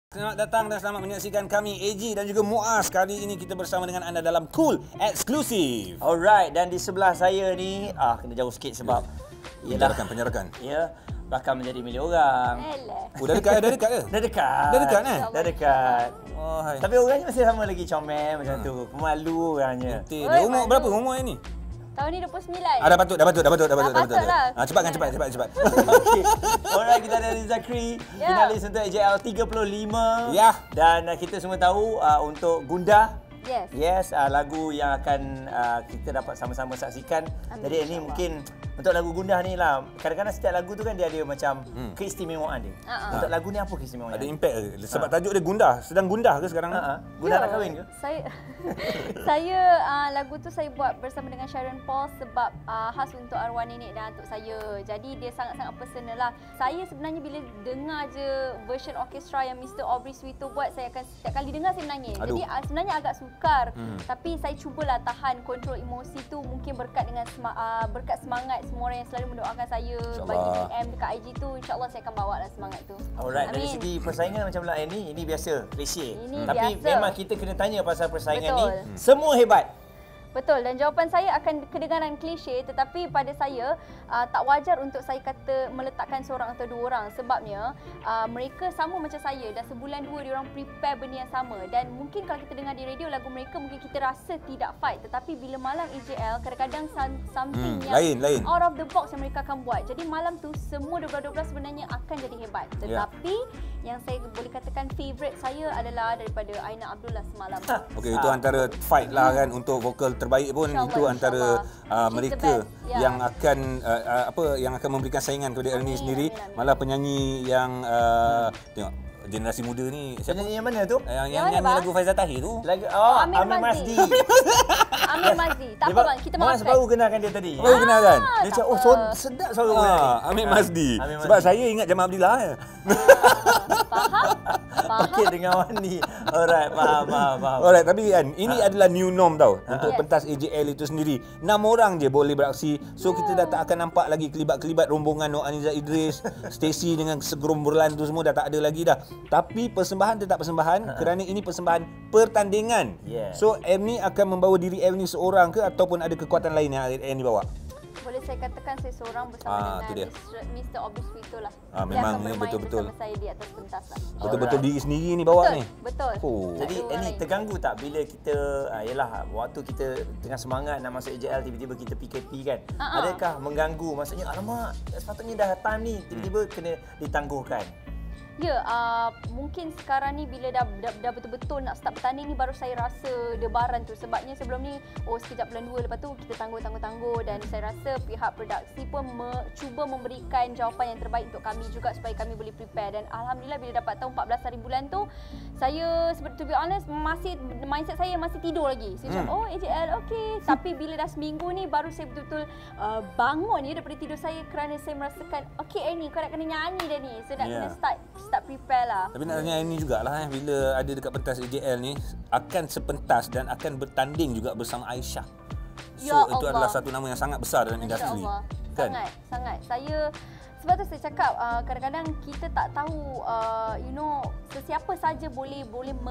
Selamat datang dan selamat menyaksikan kami AG dan juga Muaz. Kali ini kita bersama dengan anda dalam Cool Exclusive. Alright, dan di sebelah saya ni kena jauh sikit sebab Penyerakan. Ya, bakal menjadi milik orang. Dah dekat ke? Dah dekat. Dah dekat. Oh, hai. Tapi orangnya masih sama lagi comel macam tu. Pemalu orangnya. Dia umur berapa umur ni? Tahun ni 29. Dah patut. Patutlah. Cepat. Okay. Alright, kita ada Zakri, finalis untuk AJL 35. Ya. Dan kita semua tahu untuk Gundah. Yes. Lagu yang akan kita dapat sama-sama saksikan. Jadi ini mungkin untuk lagu Gundah ni lah. Kadang-kadang setiap lagu tu kan dia ada macam keistimewaan dia. Untuk lagu ni apa keistimewaan? Ada impact ke? Sebab tajuk dia Gundah. Sedang gundah ke sekarang? Gundah nak kahwin ke? Saya lagu tu saya buat bersama dengan Sharon Paul sebab khas untuk arwah nenek dan atuk saya. Jadi dia sangat-sangat personal lah. Saya sebenarnya bila dengar je version orkestra yang Mr. Aubrey Suito buat, saya akan setiap kali dengar saya menangis. Jadi sebenarnya agak sukar. Tapi saya cubalah tahan kontrol emosi tu, mungkin berkat dengan berkat semangat semua orang yang selalu mendoakan saya, bagi DM dekat IG tu, insya-Allah saya akan bawa lah semangat tu. Alright, dari segi persaingan macam lah ini biasa, klise. Tapi biasa. memang kita kena tanya pasal persaingan Betul. ni. Semua hebat. Betul, dan jawapan saya akan kedengaran klise, tetapi pada saya tak wajar untuk saya kata meletakkan seorang atau dua orang. Sebabnya mereka sama macam saya, dah sebulan dua diorang prepare benda yang sama. Dan mungkin kalau kita dengar di radio lagu mereka, mungkin kita rasa tidak fight. Tetapi bila malam AJL, kadang-kadang something yang lain. out of the box yang mereka akan buat. Jadi malam tu semua 12-12 sebenarnya akan jadi hebat. Tetapi yang saya boleh katakan favourite saya adalah daripada Aina Abdullah semalam. Okey, itu antara fight lah kan untuk vokal terbaik pun. Itu antara mereka yang akan yang akan memberikan saingan kepada Ernie sendiri. Malah penyanyi yang tengok generasi muda ni siapa? Penyanyi yang mana tu? Yang nyanyi lagu Faizal Tahir tu. Lagu Amir Mazdi. Amir Mazdi. Tak apa bang, kita maafkan. Mas baru kenalkan dia tadi. Baru kenal kan? Dia cakap, sedap suara dia ni. Amir Mazdi. Sebab saya ingat Jamal Abdillah. Faham? Okey, dengan Wani. Alright, faham. Alright, tapi kan ini adalah new norm tau untuk pentas AJL itu sendiri. 6 orang je boleh beraksi. So kita dah tak akan nampak lagi kelibat-kelibat rombongan Nur Aniza Idris, Stacy dengan segerombolan tu semua dah tak ada lagi dah. Tapi persembahan tetap persembahan kerana ini persembahan pertandingan. So Ernie akan membawa diri Ernie seorang ke ataupun ada kekuatan lain yang Ernie bawa? Boleh saya katakan saya seorang bersama dengan Mr. Aubrey Suito lah. Memang dia akan betul-betul bersama saya di atas pentas lah. Betul-betul diri sendiri ni bawa ni. Betul. Jadi ini terganggu tak bila kita yalah waktu kita tengah semangat nak masuk AJL tiba-tiba kita PKP kan? Adakah mengganggu? Maksudnya alamak, sepatutnya dah time ni tiba-tiba kena ditangguhkan. Ya, mungkin sekarang ni bila dah betul-betul nak start bertanding ni baru saya rasa debaran tu. Sebabnya sebelum ni sekejap bulan 2 lepas tu kita tangguh dan saya rasa pihak produksi pun cuba memberikan jawapan yang terbaik untuk kami juga supaya kami boleh prepare. Dan alhamdulillah bila dapat tahu 14 hari bulan tu, saya to be honest mindset saya masih tidur lagi. Saya cakap AJL okey. Tapi bila dah seminggu ni baru saya betul-betul bangun daripada tidur saya kerana saya merasakan okey Ernie kau nak kena nyanyi dah ni. So nak kena start prepare lah. Tapi nak tanya ini jugalah bila ada dekat pentas AJL ni akan sepentas dan akan bertanding juga bersama Aisyah. So itu adalah satu nama yang sangat besar dalam industri. Kan? Sangat. Sebab tu saya cakap kadang-kadang kita tak tahu sesiapa saja boleh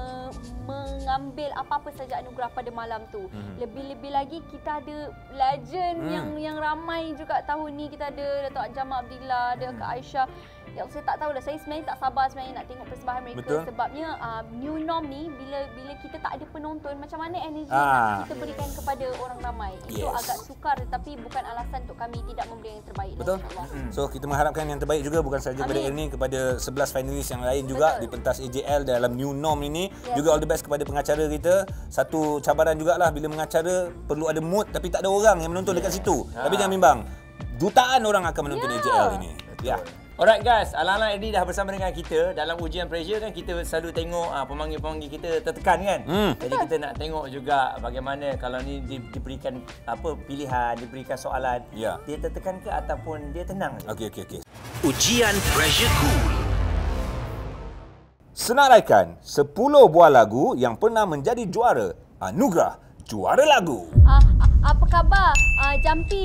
mengambil apa-apa saja anugerah pada malam tu. Lebih-lebih lagi kita ada legend yang ramai juga tahun ni. Kita ada Dato' Jamal Abdillah, ada Kak Aisyah. Ya, saya tak tahulah, saya sebenarnya tak sabar nak tengok persembahan mereka. Sebabnya new norm ni bila kita tak ada penonton, macam mana energi nak kita berikan kepada orang ramai. Itu agak sukar tetapi bukan alasan untuk kami tidak memberi yang terbaik. Betul. So kita mengharapkan yang terbaik juga bukan saja kepada Ernie, kepada 11 finalis yang lain juga di pentas AJL dalam new norm ini. Juga all the best kepada pengacara kita. Satu cabaran jugalah bila mengacara perlu ada mood tapi tak ada orang yang menonton dekat situ. Tapi jangan bimbang, jutaan orang akan menonton AJL ini. Alright guys, ala-ala ini dah bersama dengan kita dalam ujian pressure kan, kita selalu tengok pemanggil-pemanggil kita tertekan kan. Jadi kita nak tengok juga bagaimana kalau ni diberikan pilihan, diberikan soalan, dia tertekan ke ataupun dia tenang. Okey. Ujian Pressure Cool. Senaraikan 10 buah lagu yang pernah menjadi juara anugerah juara lagu. Apa khabar? Jampi.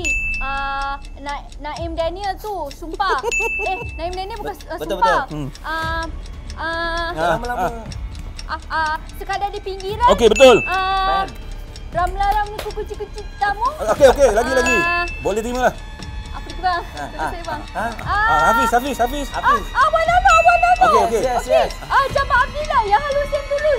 Naim Daniel tu, sumpah. Naim Daniel bukan Betul. sumpah. Lama-lama. Sekadar di pinggiran. Okey, betul. Man. Ramla-ramli kucing-kucing tamu. Okey, lagi. Boleh terima lah. Apa tu bang? Terus saya bang. Hafiz. Abang-abang. Okey. Yes. Jamaah Abdillah yang halus yang tulus.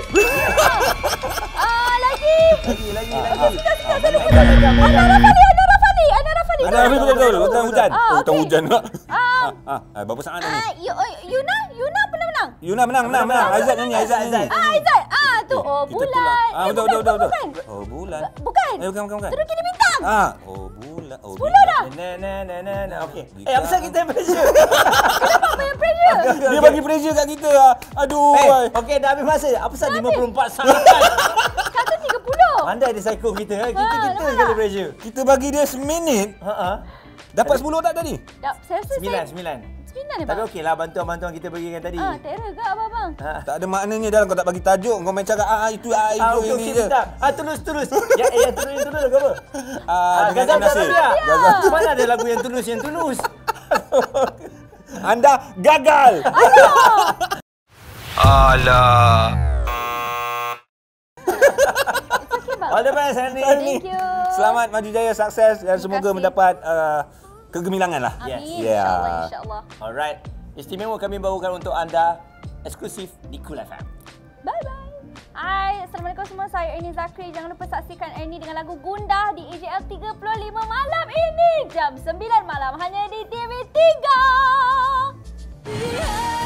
Lagi. Sudah, saya lupa. Ana Rafali. Ada Hafiz betul. Hutan hujan pula. Berapa saat ni? Yuna pernah menang. Yuna menang. Aizat nyanyi. Aizat. Aizat. Tu bulan. Betul. Bukan. Oh, bulan. Bukan. Bukan. Terus kini bintang. Oh, bulan. 10 dah. Nah. Okey. Apa pasal kita pressure? Kenapa banyak pressure? Dia bagi pressure kat kita. Aduh. Okey, dah habis masa. Apa pasal 54 saat? Kata 30. Pandai dia psycho kita. Kita sekali pressure. Kita bagi dia seminit. Dapat 10 tak tadi? Saya rasa 9. 9 Tapi okey lah bantuan kita berikan tadi. terror ke abang-abang? Tak ada maknanya dalam kau tak bagi tajuk. Kau main cakap itu Okey, ini je. bentar. Tulus. Yang tulus ke apa? Dengan Gazal Nasir. Gazal. Mana ada lagu yang tulus? Anda gagal. Alah. All the best, Hani. Thank you. Selamat maju jaya, sukses dan semoga kasih. mendapat kegemilangan lah. Amin. Yeah. InsyaAllah. Alright. Istimewa kami bawakan untuk anda eksklusif di Cool FM. Bye-bye. Hai, Assalamualaikum semua. Saya Ernie Zakri. Jangan lupa saksikan Ernie dengan lagu Gundah di EJL 35 malam ini. Jam 9 malam hanya di TV3.